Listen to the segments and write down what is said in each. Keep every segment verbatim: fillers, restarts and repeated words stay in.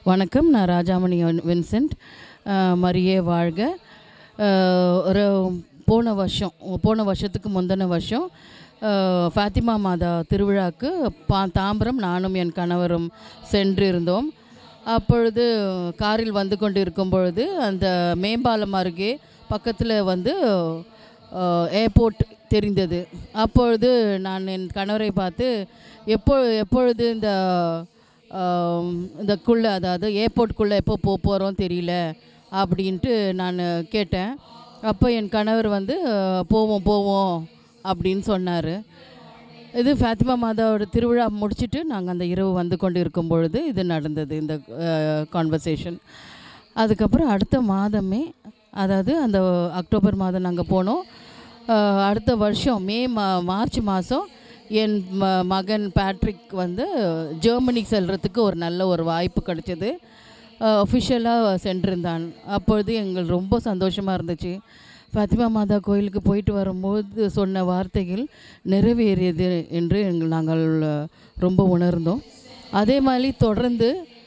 வணக்கம். நான் ராஜாமணி வின்சென்ட். மரியே வாழ்க. ஒரு போன வருஷம் போன வருஷத்துக்கு முந்தின வருஷம் ஃபாத்திமா மாதா திருவிழாவுக்கு பா தாம்பரம் நானும் என் கணவரும் சென்றிருந்தோம். அப்பொழுது காரில் வந்து கொண்டு இருக்கும் பொழுது அந்த மேம்பாலம் அருகே பக்கத்தில் வந்து ஏர்போர்ட் தெரிந்தது. அப்பொழுது நான் என் கணவரை பார்த்து எப்போ எப்பொழுது இந்த இந்தக்குள்ளே அதாவது ஏர்போர்ட்டுக்குள்ளே எப்போ போக போகிறோம் தெரியல அப்படின்ட்டு நான் கேட்டேன். அப்போ என் கணவர் வந்து போவோம் போவோம் அப்படின்னு சொன்னார். இது ஃபாத்திமா மாதாவோட திருவிழா முடிச்சுட்டு நாங்கள் அந்த இரவு வந்து கொண்டு இருக்கும் பொழுது இது நடந்தது, இந்த கான்வர்சேஷன். அதுக்கப்புறம் அடுத்த மாதமே, அதாவது அந்த அக்டோபர் மாதம் நாங்கள் போனோம். அடுத்த வருஷம் மே மா மார்ச் மாதம் என் ம மகன் பேட்ரிக் வந்து ஜெர்மனிக்கு செல்கிறதுக்கு ஒரு நல்ல ஒரு வாய்ப்பு கிடைச்சது. அஃபிஷியலாக சென்றிருந்தான். அப்பொழுது எங்களுக்கு ரொம்ப சந்தோஷமாக இருந்துச்சு. ஃபாத்திமா மாதா கோயிலுக்கு போயிட்டு வரும்போது சொன்ன வார்த்தைகள் நிறைவேறியது என்று எங்கள் நாங்கள் ரொம்ப உணர்ந்தோம். அதே மாதிரி தொடர்ந்து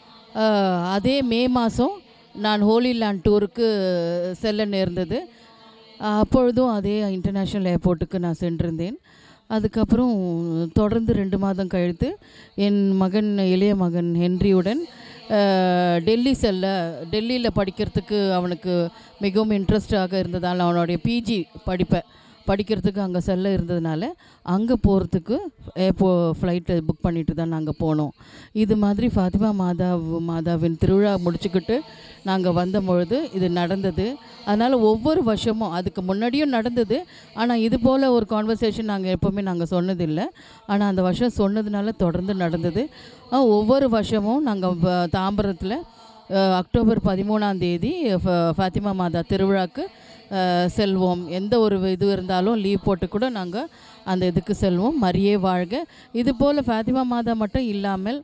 அதே மே மாதம் நான் ஹோலி லேண்ட் டூருக்கு செல்ல நேர்ந்தது. அப்பொழுதும் அதே இன்டர்நேஷ்னல் ஏர்போர்ட்டுக்கு நான் சென்றிருந்தேன். அதுக்கப்புறம் தொடர்ந்து ரெண்டு மாதம் கழித்து என் மகன் இளைய மகன் ஹென்ரியுடன் டெல்லி செல்ல டெல்லியில் படிக்கிறதுக்கு அவனுக்கு மிகவும் இன்ட்ரெஸ்டாக இருந்ததால் அவனுடைய பிஜி படிப்பை படிக்கிறதுக்கு அங்கே செல்ல இருந்ததுனால அங்கே போகிறதுக்கு ஏப்போ ஃப்ளைட்டை புக் பண்ணிட்டு தான் நாங்கள் போனோம். இது மாதிரி ஃபாத்திமா மாதா மாதாவின் திருவிழா முடிச்சுக்கிட்டு நாங்கள் வந்த பொழுது இது நடந்தது. அதனால் ஒவ்வொரு வருஷமும், அதுக்கு முன்னாடியும் நடந்தது, ஆனால் இது போல் ஒரு கான்வர்சேஷன் நாங்கள் எப்போவுமே நாங்கள் சொன்னதில்லை. ஆனால் அந்த வருஷம் சொன்னதுனால தொடர்ந்து நடந்தது. ஒவ்வொரு வருஷமும் நாங்கள் தாம்பரத்தில் அக்டோபர் பதிமூணாம் தேதி ஃபாத்திமா மாதா திருவிழாவுக்கு செல்வோம். எந்த ஒரு இது இருந்தாலும் லீவ் போட்டு கூட நாங்கள் அந்த இதுக்கு செல்வோம். மரியே வாழ்க. இது போல் ஃபாத்திமா மாதா மட்டும் இல்லாமல்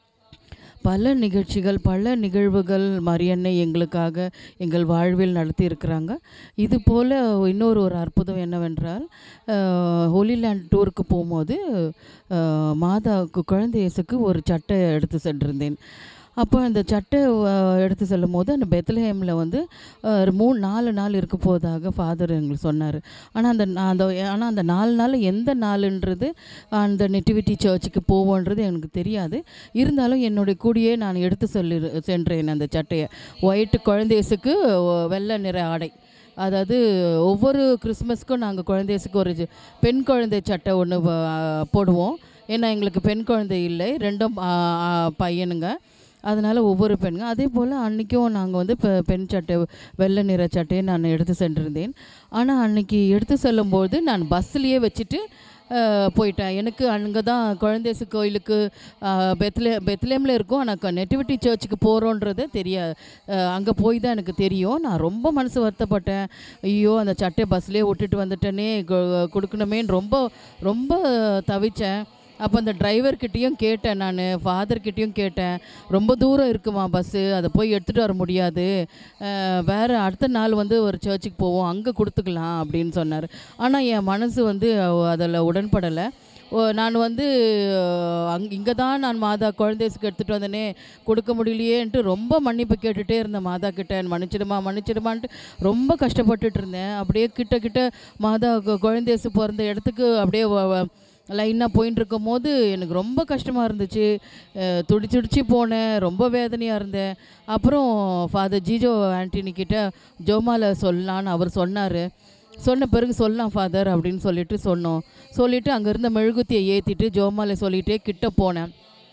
பல நிகழ்ச்சிகள் பல நிகழ்வுகள் மரியன்னை எங்களுக்காக எங்கள் வாழ்வில் நடத்தி இருக்கிறாங்க. இது போல் இன்னொரு ஒரு அற்புதம் என்னவென்றால், ஹோலி லேண்ட் டூருக்கு போகும்போது மாதாவுக்கு குழந்தை இயேசுக்கு ஒரு சட்டை எடுத்து சென்றிருந்தேன். அப்போ அந்த சட்டை எடுத்து செல்லும் போது அந்த பெத்லஹேமில் வந்து மூணு நாலு நாள் இருக்க போவதாக ஃபாதர் எங்களுக்கு சொன்னார். ஆனால் அந்த அந்த ஆனால் அந்த நாலு நாள் எந்த நாளுன்றது அந்த நெட்டிவிட்டி சர்ச்சுக்கு போவோன்றது எனக்கு தெரியாது. இருந்தாலும் என்னுடைய கூடியே நான் எடுத்து சொல்லி சென்றேன் அந்த சட்டையை. ஒயிட்டு குழந்தையசுக்கு வெள்ளை நிற ஆடை. அதாவது ஒவ்வொரு கிறிஸ்மஸ்க்கும் நாங்கள் குழந்தையசுக்கு ஒரு பெண் குழந்தை சட்டை ஒன்று போடுவோம். ஏன்னா எங்களுக்கு பெண் குழந்தை இல்லை, ரெண்டும் பையனுங்க. அதனால் ஒவ்வொரு பெண்கள் அதே போல் அன்றைக்கும் நாங்கள் வந்து இப்போ பெண் சட்டை வெள்ளை நிற சட்டையை நான் எடுத்து சென்றிருந்தேன். ஆனால் அன்றைக்கி எடுத்து செல்லும்போது நான் பஸ்ஸுலேயே வச்சுட்டு போயிட்டேன். எனக்கு அங்கே தான் குழந்தையேசு கோயிலுக்கு பெத்லே பெத்லேமில் இருக்கும், ஆனால் நெட்டிவிட்டி சர்ச்சுக்கு போகிறோன்றது தெரியாது. அங்கே போய் தான் எனக்கு தெரியும். நான் ரொம்ப மனசு வருத்தப்பட்டேன். ஐயோ, அந்த சட்டையை பஸ்லேயே விட்டுட்டு வந்துட்டேனே, கொடுக்கணுமேன்னு ரொம்ப ரொம்ப தவிச்சேன். அப்போ அந்த டிரைவர்கிட்டையும் கேட்டேன், நான் ஃபாதர்கிட்டையும் கேட்டேன், ரொம்ப தூரம் இருக்குமா பஸ்ஸு, அதை போய் எடுத்துகிட்டு வர முடியாது, வேறு அடுத்த நாள் வந்து ஒரு சர்ச்சுக்கு போவோம், அங்கே கொடுத்துக்கலாம் அப்படின்னு சொன்னார். ஆனால் என் மனசு வந்து அதில் உடன்படலை. நான் வந்து அங் இங்கே தான் நான் மாதா குழந்தைக்கு எடுத்துகிட்டு வந்தேனே, கொடுக்க முடியலையேன்ட்டு ரொம்ப மன்னிப்பு கேட்டுகிட்டே இருந்தேன் மாதா கிட்ட. மன்னிச்சிடுமா மன்னிச்சிடுமான்ட்டு ரொம்ப கஷ்டப்பட்டுட்டு இருந்தேன். அப்படியே கிட்ட கிட்ட மாதா குழந்தையேசு பிறந்த இடத்துக்கு அப்படியே லைனாக போயின்னு இருக்கும் போது எனக்கு ரொம்ப கஷ்டமாக இருந்துச்சு. துடிச்சு துடிச்சு போனேன், ரொம்ப வேதனையாக இருந்தேன். அப்புறம் ஃபாதர் ஜிஜோ ஆண்டனிக்கிட்ட ஜோமாலை சொல்லலான்னு அவர் சொன்னார். சொன்ன பிறகு சொல்லலாம் ஃபாதர் அப்படின்னு சொல்லிட்டு சொன்னோம். சொல்லிவிட்டு அங்கே இருந்த மெழுகுத்தியை ஏற்றிட்டு ஜோமாலை சொல்லிகிட்டே கிட்ட போனேன்.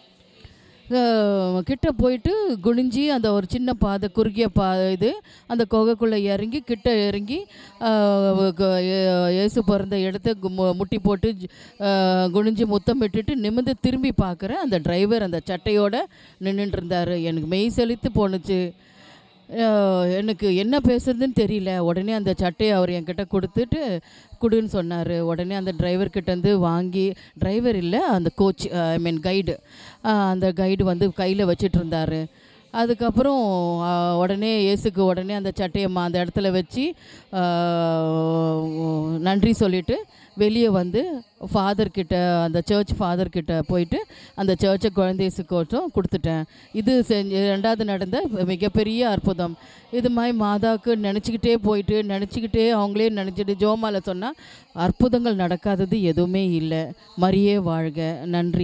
கிட்ட போயிட்டு குனிஞ்சி அந்த ஒரு சின்ன பாதை குறுகிய பா இது அந்த குகைக்குள்ளே இறங்கி கிட்ட இறங்கி இயேசு பிறந்த இடத்த முட்டி போட்டு குனிஞ்சி முத்தம் விட்டுட்டு நிமிர்ந்து திரும்பி பார்க்குறேன். அந்த டிரைவர் அந்த சட்டையோடு நின்றுட்டு இருந்தார். எனக்கு மெய் செலுத்து போணுச்சு. எனக்கு என்ன பேசுறதுன்னு தெரியல. உடனே அந்த சட்டையை அவர் என்கிட்ட கொடுத்துட்டு கொடுன்னு சொன்னார். உடனே அந்த டிரைவர்கிட்டேருந்து வாங்கி, டிரைவர் இல்லை அந்த கோச் ஐ மீன் கைடு, அந்த கைடு வந்து கையில் வச்சிட்டு இருந்தார். அதுக்கப்புறம் உடனே இயேசுக்கு உடனே அந்த சட்டையை அந்த இடத்துல வச்சு நன்றி சொல்லிவிட்டு வெளியே வந்து ஃபாதர்கிட்ட அந்த சர்ச் ஃபாதர்கிட்ட போயிட்டு அந்த சர்ச்சை குழந்தைசுக்கோசம் கொடுத்துட்டேன். இது செஞ்சு ரெண்டாவது நடந்த மிகப்பெரிய அற்புதம். இது மாதிரி மாதாவுக்கு நினச்சிக்கிட்டே போயிட்டு நினச்சிக்கிட்டே அவங்களே நினச்சிட்டு ஜோமால சொன்னால் அற்புதங்கள் நடக்காதது எதுவுமே இல்லை. மரியே வாழ்க. நன்றி.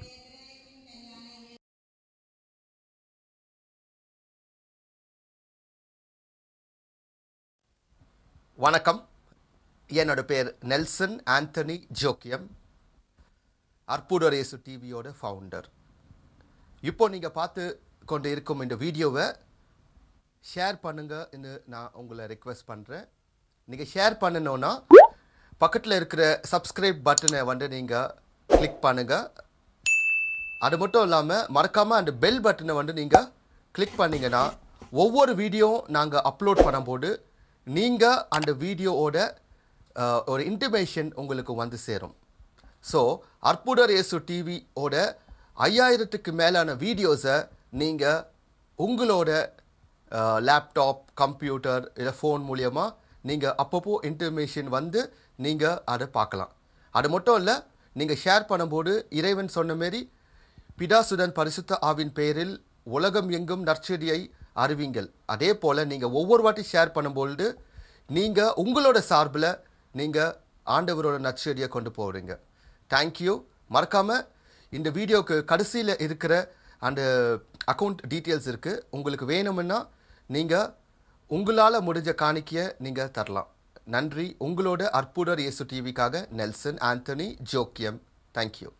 வணக்கம். என்னோட பேர் நெல்சன் ஆண்டனி ஜோக்கியம், அற்புதர் இயேசு டிவியோட ஃபவுண்டர். இப்போ நீங்கள் பார்த்து கொண்டு இருக்கும் இந்த வீடியோவை ஷேர் பண்ணுங்கன்னு நான் உங்களை ரெக்வெஸ்ட் பண்ணுறேன். நீங்கள் ஷேர் பண்ணணுன்னா பக்கத்தில் இருக்கிற சப்ஸ்கிரைப் பட்டனை வந்து நீங்கள் கிளிக் பண்ணுங்கள். அது மட்டும் இல்லாமல் மறக்காமல் அந்த பெல் பட்டனை வந்து நீங்கள் கிளிக் பண்ணிங்கன்னா ஒவ்வொரு வீடியோ நாங்கள் அப்லோட் பண்ணும்போது நீங்கள் அந்த வீடியோவோட ஒரு இன்டிமேஷன் உங்களுக்கு வந்து சேரும். ஸோ அற்புதர் இயேசு டிவியோட ஐயாயிரத்துக்கு மேலான வீடியோஸை நீங்கள் உங்களோட லேப்டாப், கம்ப்யூட்டர் இல்லை ஃபோன் மூலியமாக நீங்கள் அப்பப்போ இன்டிமேஷன் வந்து நீங்கள் அதை பார்க்கலாம். அது மட்டும் இல்லை, நீங்கள் ஷேர் பண்ணும்போது இறைவன் சொன்ன மாரி பிதாசுதன் பரிசுத்த ஆவின் பெயரில் உலகம் எங்கும் நற்செய்தியை அறிவிங்கள். அதே போல் நீங்கள் ஒவ்வொரு வாட்டி ஷேர் பண்ணும்பொழுது நீங்கள் உங்களோட சார்பில் நீங்கள் ஆண்டவரோட நற்செய்தியை கொண்டு போகிறீங்க. தேங்க்யூ. மறக்காமல் இந்த வீடியோவுக்கு கடைசியில் இருக்கிற அந்த அக்கௌண்ட் டீட்டெயில்ஸ் இருக்குது. உங்களுக்கு வேணும்னா நீங்கள் உங்களால் முடிஞ்ச காணிக்கையை நீங்கள் தரலாம். நன்றி. உங்களோட அற்புதர் இயேசு டிவிக்காக நெல்சன் ஆண்டனி ஜோக்கியம். தேங்க்யூ.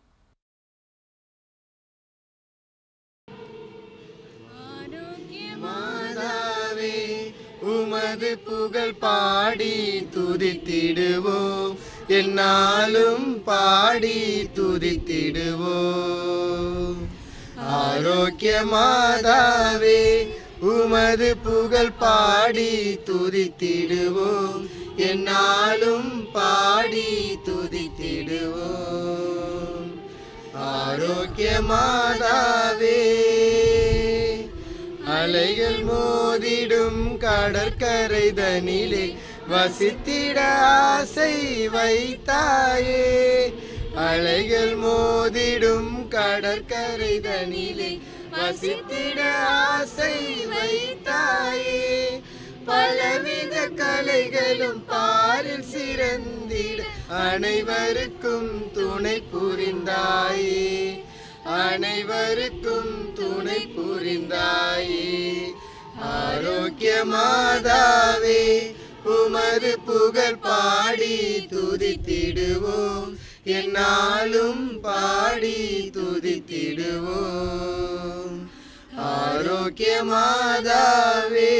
உமது புகழ் பாடி துதித்திடுவோம், என்னாலும் பாடி துதித்திடுவோம். ஆரோக்கிய மாதாவே உமது புகழ் பாடி துதித்திடுவோம், என்னாலும் பாடி துதித்திடுவோம். ஆரோக்கிய மாதாவே அலைகள் மோதிடும் கடற்கரை தனிலே வசித்திட ஆசை வைத்தாயே. அலைகள் மோதிடும் கடற்கரை தனிலே வசித்திட ஆசை வைத்தாயே. பலவித கலைகளும் பாரில் சிறந்திட அனைவருக்கும் துணை புரிந்தாயே. அனைவருக்கும் துணை புரிந்தாயே. ஆரோக்கிய மாதாவே உமது புகழ் பாடி துதித்திடுவோம், என்னாலும் பாடி துதித்திடுவோம். ஆரோக்கிய மாதாவே.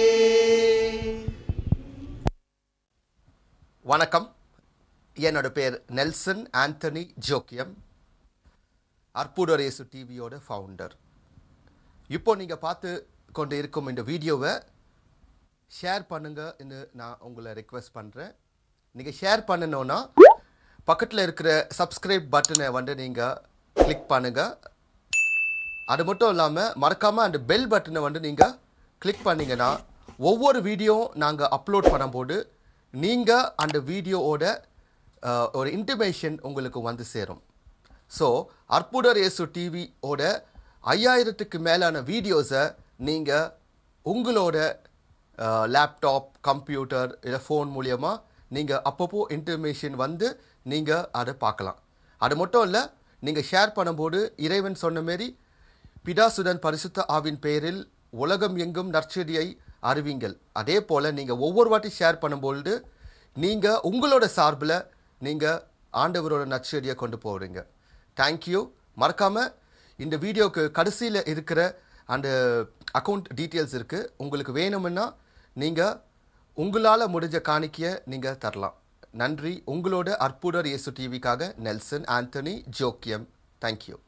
வணக்கம். என்னோட பேர் நெல்சன் ஆண்டனி ஜோக்கியம், அற்புதர் இயேசு டிவியோட ஃபவுண்டர். இப்போ நீங்கள் பார்த்து கொண்டு இருக்கும் இந்த வீடியோவை ஷேர் பண்ணுங்கன்னு நான் உங்களை ரெக்வெஸ்ட் பண்ணுறேன். நீங்கள் ஷேர் பண்ணணுன்னா பக்கத்தில் இருக்கிற சப்ஸ்கிரைப் பட்டனை வந்து நீங்கள் கிளிக் பண்ணுங்கள். அது மட்டும் இல்லாமல் மறக்காமல் அந்த பெல் பட்டனை வந்து நீங்கள் கிளிக் பண்ணிங்கன்னா ஒவ்வொரு வீடியோ நாங்கள் அப்லோட் பண்ணும்போது நீங்கள் அந்த வீடியோவோட ஒரு இன்டிமேஷன் உங்களுக்கு வந்து சேரும். ஸோ அற்புதர் இயேசு டிவியோட ஐயாயிரத்துக்கு மேலான வீடியோஸை நீங்கள் உங்களோட லேப்டாப், கம்ப்யூட்டர் இல்லை ஃபோன் மூலியமாக நீங்கள் அப்பப்போ இன்டிமேஷன் வந்து நீங்கள் அதை பார்க்கலாம். அது மட்டும் இல்லை, நீங்கள் ஷேர் பண்ணும்போது இறைவன் சொன்ன மாரி பிதாசுதன் பரிசுத்த ஆவின் பெயரில் உலகம் எங்கும் நற்செய்தியை அறிவிங்கள். அதே போல் நீங்கள் ஒவ்வொரு வாட்டி ஷேர் பண்ணும்பொழுது நீங்கள் உங்களோட சார்பில் நீங்கள் ஆண்டவரோட நற்செய்தியை கொண்டு போகிறீங்க. தேங்க்யூ. மறக்காமல் இந்த வீடியோவுக்கு கடைசியில் இருக்கிற அந்த அக்கௌண்ட் டீட்டெயில்ஸ் இருக்குது. உங்களுக்கு வேணும்னா நீங்கள் உங்களால் முடிஞ்ச காணிக்கையை நீங்கள் தரலாம். நன்றி. உங்களோட அற்புதர் இயேசு டிவிக்காக நெல்சன் ஆண்டனி ஜோக்கியம். தேங்க்யூ.